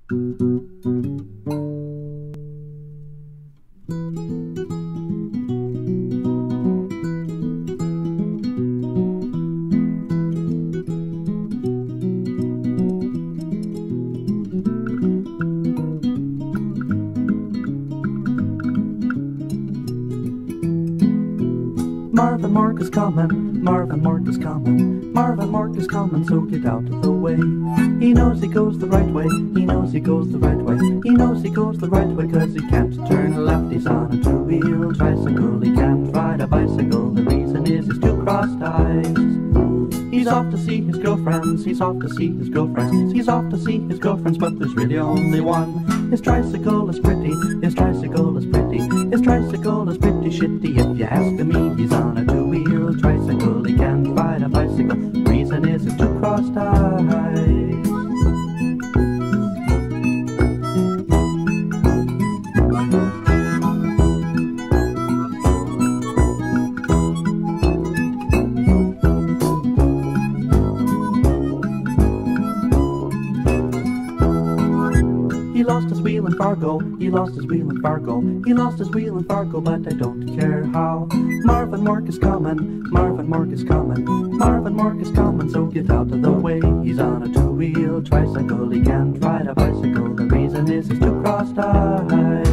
Marvin Mark is coming, Marvin Mark is coming, Marvin Mark is coming, so get out of the way. He knows he goes the right way, he knows he goes the right way, he knows he goes the right way, 'cause he can't turn left, he's on a two-wheel tricycle, he can't ride a bicycle, the reason is his two crossed eyes. He's off to see his girlfriends, he's off to see his girlfriends, he's off to see his girlfriends, but there's really only one. His tricycle is pretty, his tricycle is pretty, his tricycle is pretty shitty. If you ask me, he's on a two-wheel tricycle, he can't ride a bicycle, reason is his two crossed eyes. He lost his wheel in Fargo, he lost his wheel in Fargo, he lost his wheel in Fargo, but I don't care how. Marvin Mark is coming, Marvin Mark is coming, Marvin Mark is coming, so get out of the way. He's on a two-wheel tricycle, he can't ride a bicycle, the reason is his two crossed eyes.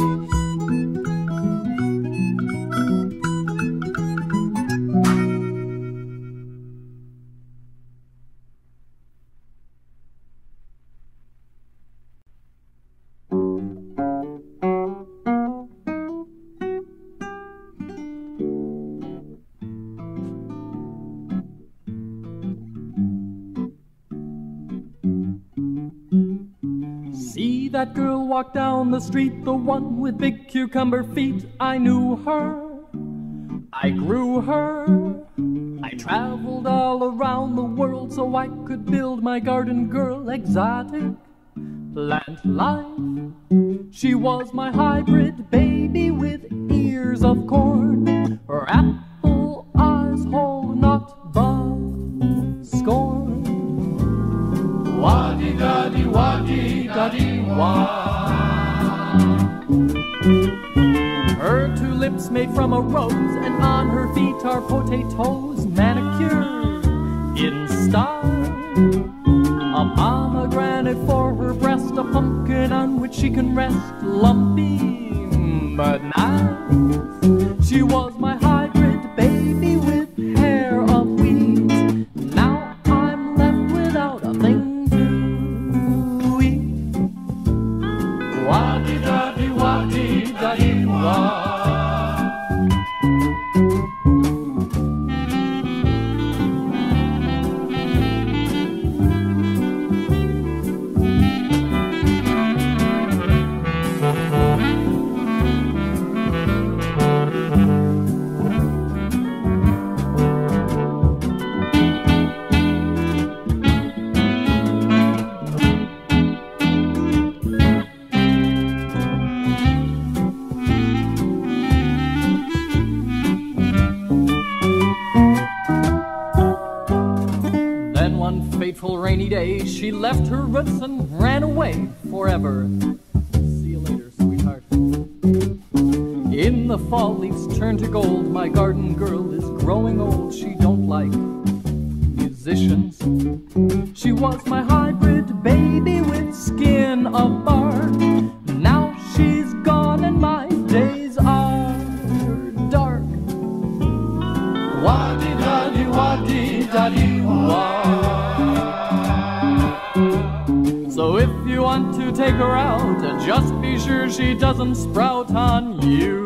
That girl walked down the street, the one with big cucumber feet. I knew her, I grew her. I traveled all around the world so I could build my garden girl exotic plant life. She was my hybrid baby with ears of corn. Her apple eyes hold not but scorn. Waddy-daddy-waddy-daddy-wah. Her two lips made from a rose, and on her feet are potatoes manicured in style. A pomegranate for her breast, a pumpkin on which she can rest, lumpy but nice. She was my hybrid baby with hair of weeds. Now I'm left without a thing to eat. Waddy-daddy-waddy-daddy-wah. Fateful rainy day, she left her roots and ran away forever. See you later, sweetheart. In the fall, leaves turn to gold. My garden girl is growing old. She don't like musicians. She was my hybrid baby with skin of bark. Now she's gone and my days are dark. Waddy-daddy-waddy-daddy-wah. So if you want to take her out, just be sure she doesn't sprout on you.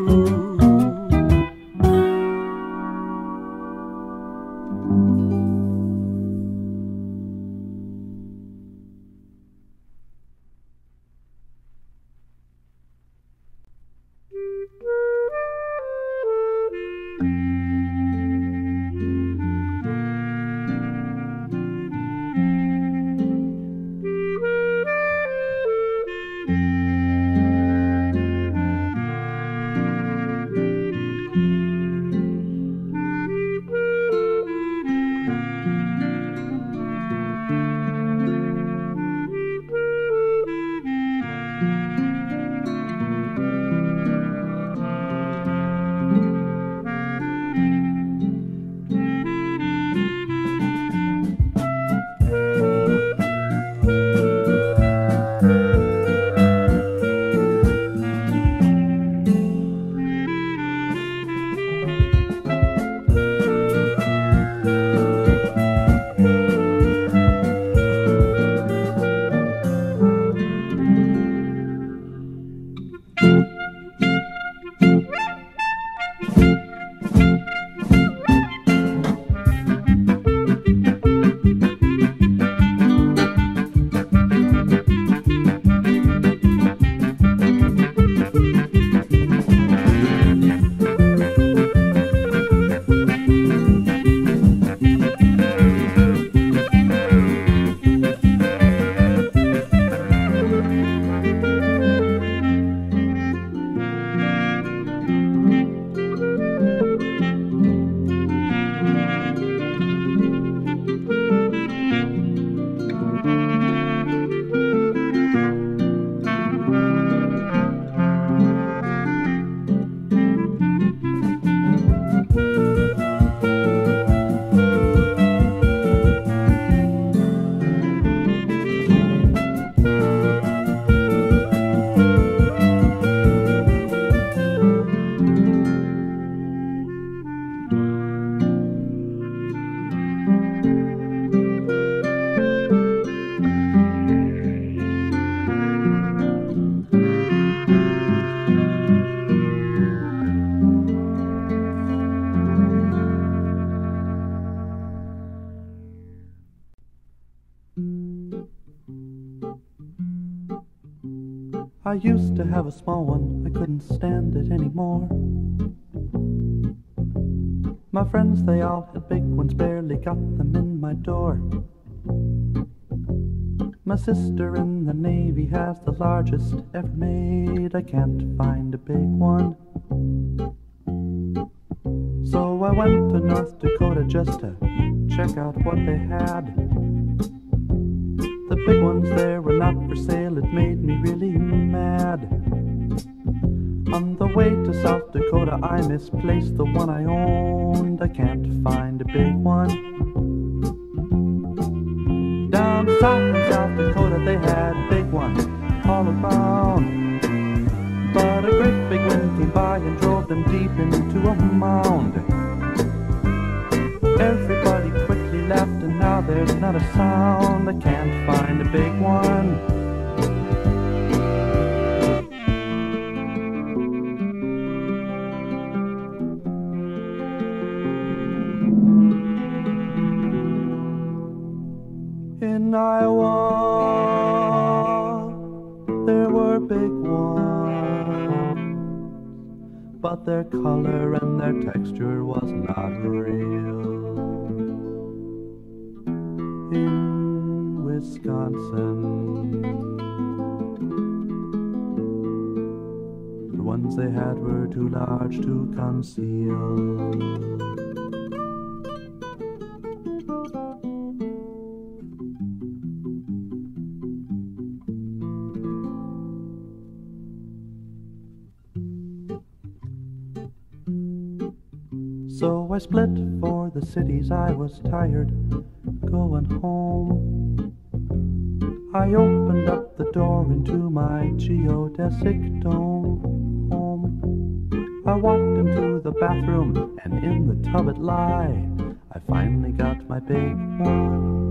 I used to have a small one, I couldn't stand it anymore. My friends, they all had big ones, barely got them in my door. My sister in the Navy has the largest ever made. I can't find a big one. So I went to North Dakota just to check out what they had. The big ones there were not for sale, it made me really mad. On the way to South Dakota I misplaced the one I owned. I can't find a big one. Down south in South Dakota they had big ones all around. But a great big wind came by and drove them deep into a mound. Everybody quickly left and now there's not a sound. I can't find a big one. In Iowa, there were big ones, but their color and their texture was not real. In Wisconsin, the ones they had were too large to conceal. So I split for the cities, I was tired going home. I opened up the door into my geodesic dome. I walked into the bathroom and in the tub it lie. I finally got my big one.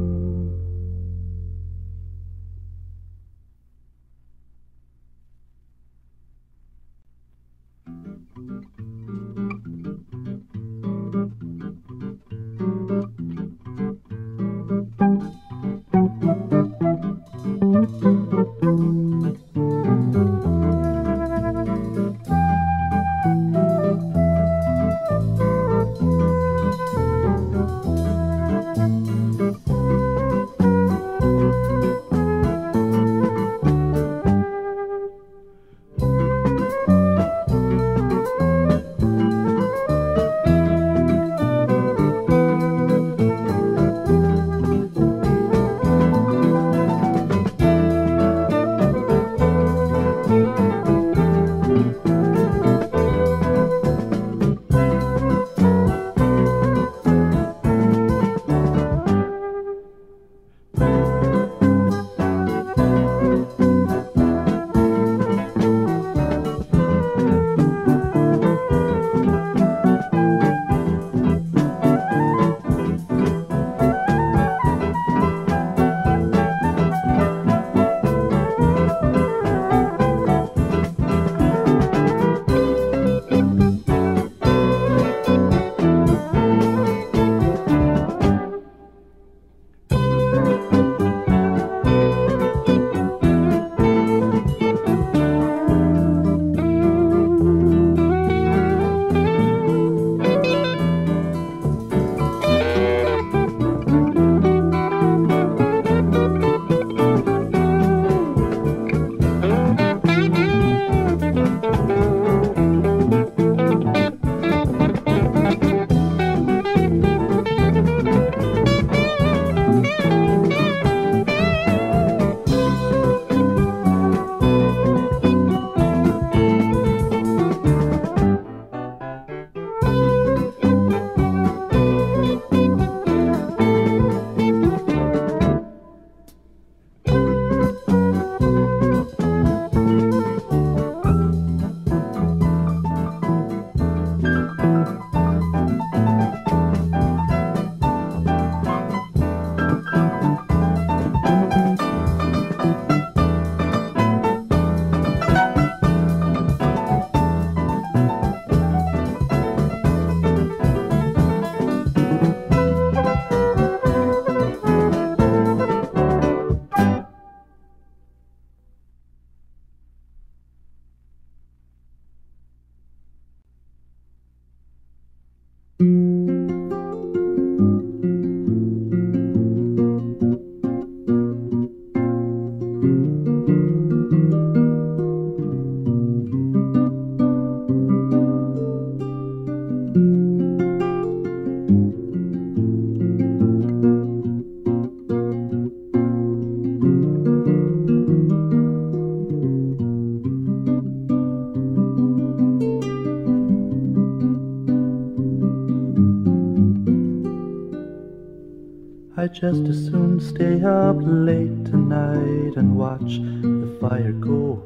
I'd just as soon stay up late tonight and watch the fire go.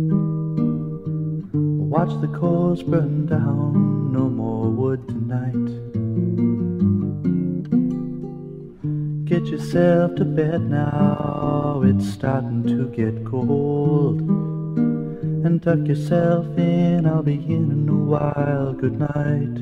Watch the coals burn down, no more wood tonight. Get yourself to bed now, it's starting to get cold. And tuck yourself in, I'll be in a while, good night.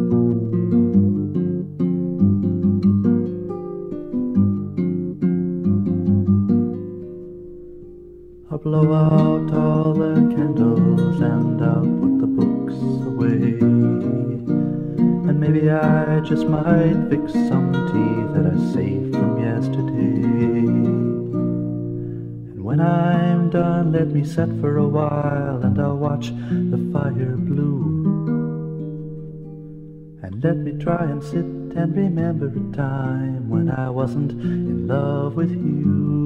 I'll blow out all the candles and I'll put the books away. And maybe I just might fix some tea that I saved from yesterday. And when I'm done, let me sit for a while and I'll watch the fire blue. And let me try and sit and remember a time when I wasn't in love with you.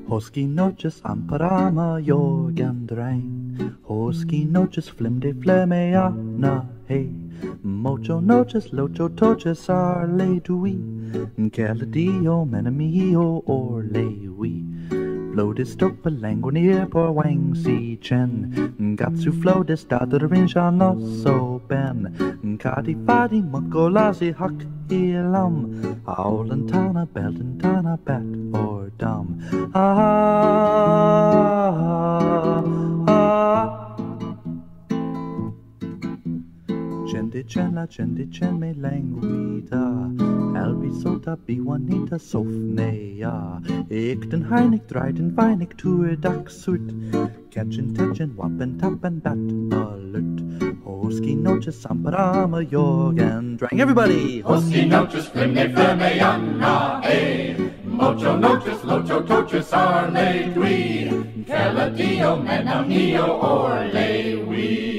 Hoski noches amparama jorgen dräng. Hoski noches flimde flemeana hey. Mocho noches locho toches arle dui. Caladio menamio or lewi. Flodis tok belangonir por wang si chen. Gatsu flodis dadarin shan so ben. Kadi fadi mokolazi hak ilam. Aulantana beltantana bat or dum. Chende chen me languida. Albi sota biwanita sofnea. Ik den heinig dreiden weinig tuer dak sut. Catchin tetchen wappen tappen bat alert. Hoski noches samparama jorgen drang. Everybody! Hoski noches flimne flemeana eh. Mocho noches locho toches arle dui. Caladio menamio or lewi.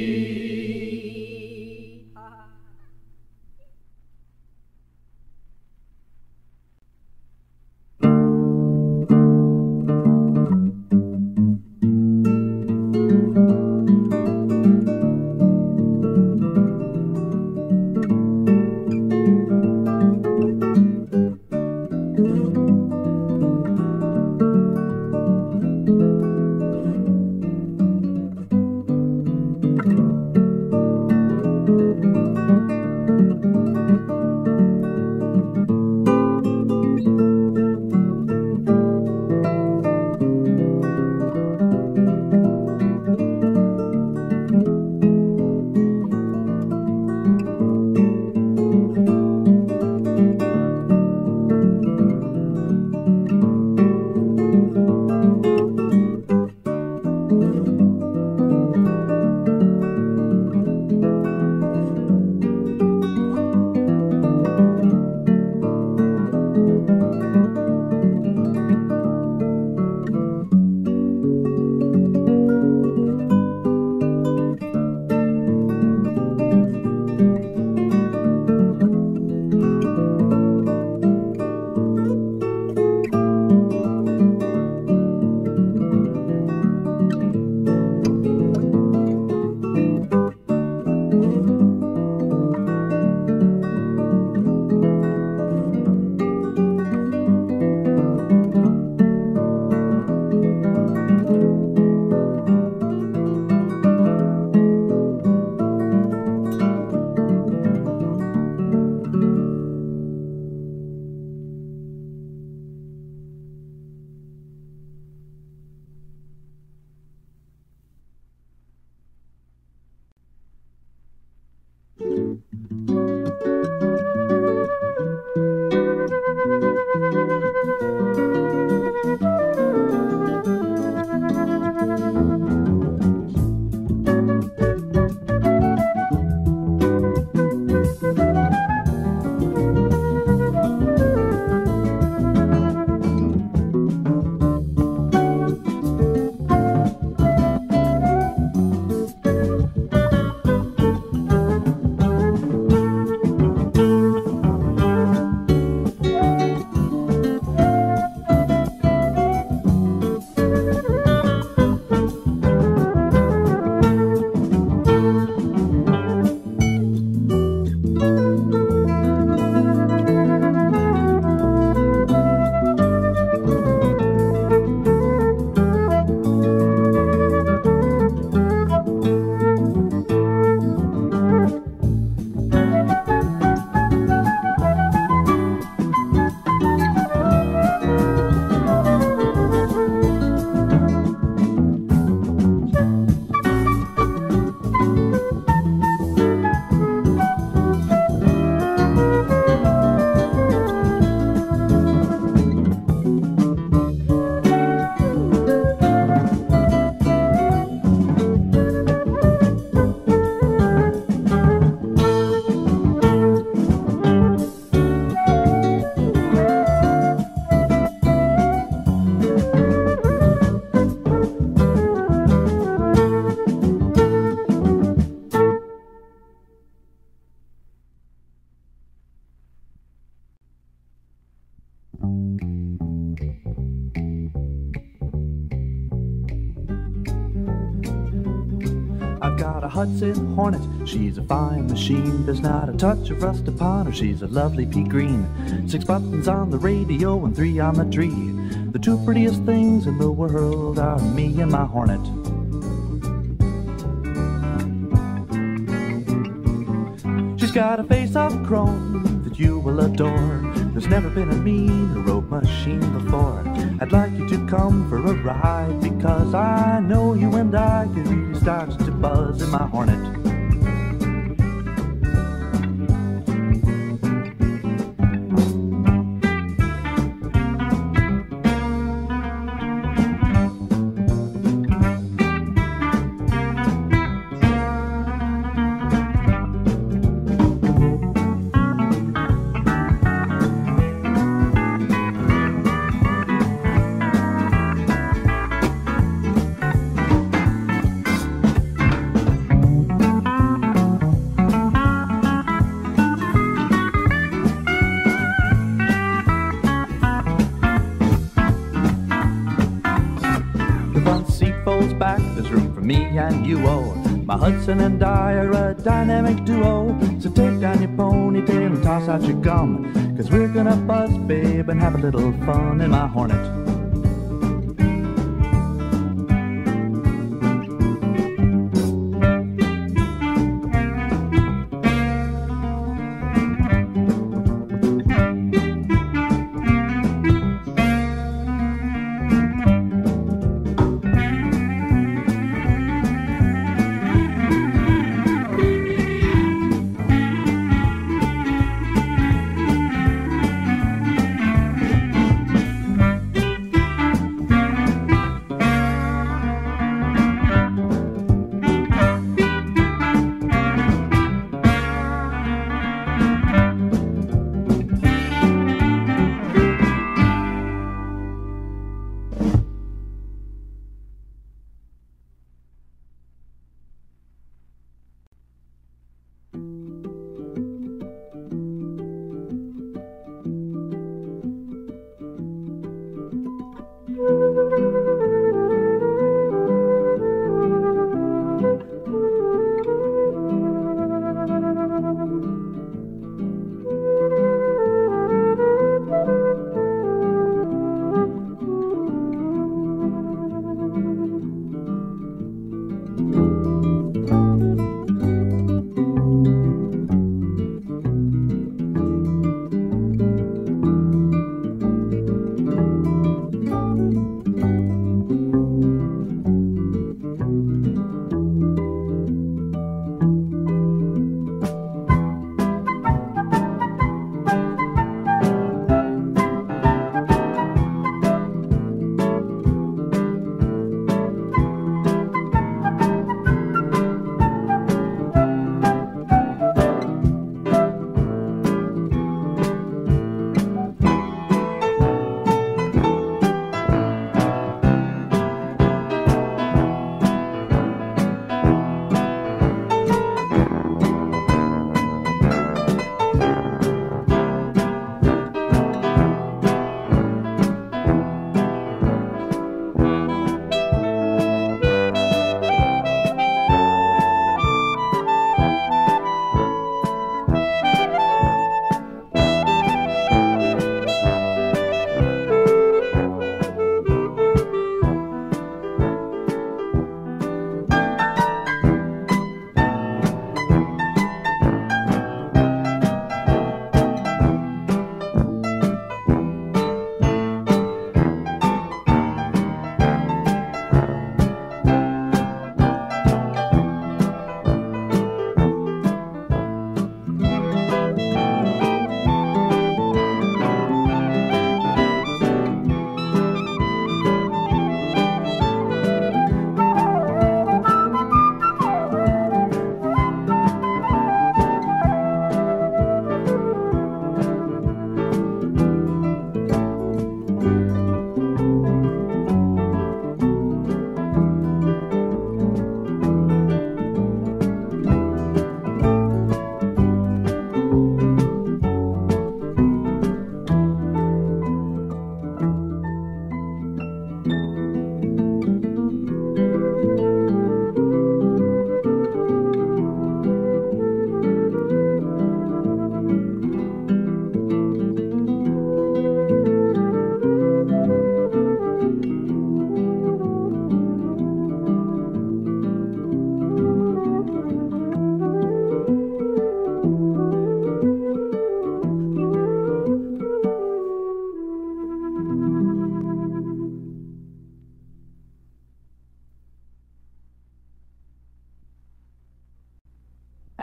I've got a Hudson Hornet, she's a fine machine. There's not a touch of rust upon her, she's a lovely pea green. 6 buttons on the radio and 3 on the tree. The 2 prettiest things in the world are me and my Hornet. She's got a face of chrome that you will adore. There's never been a meaner road machine before. I'd like you to come for a ride, because I know you and I could really start to buzz in my Hornet. And you, oh, my Hudson and I are a dynamic duo. So take down your ponytail and toss out your gum, 'cause we're gonna buzz, babe, and have a little fun in my Hornet.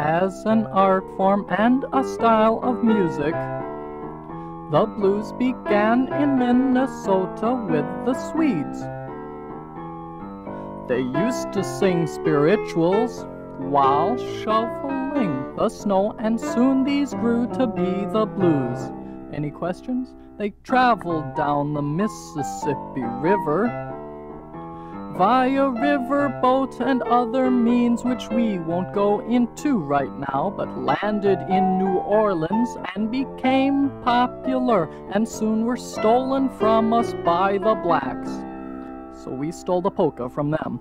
as an art form and a style of music. The blues began in Minnesota with the Swedes. They used to sing spirituals while shoveling the snow, and soon these grew to be the blues. Any questions? They traveled down the Mississippi River via riverboat and other means which we won't go into right now, but landed in New Orleans and became popular, and soon were stolen from us by the blacks. So we stole the polka from them.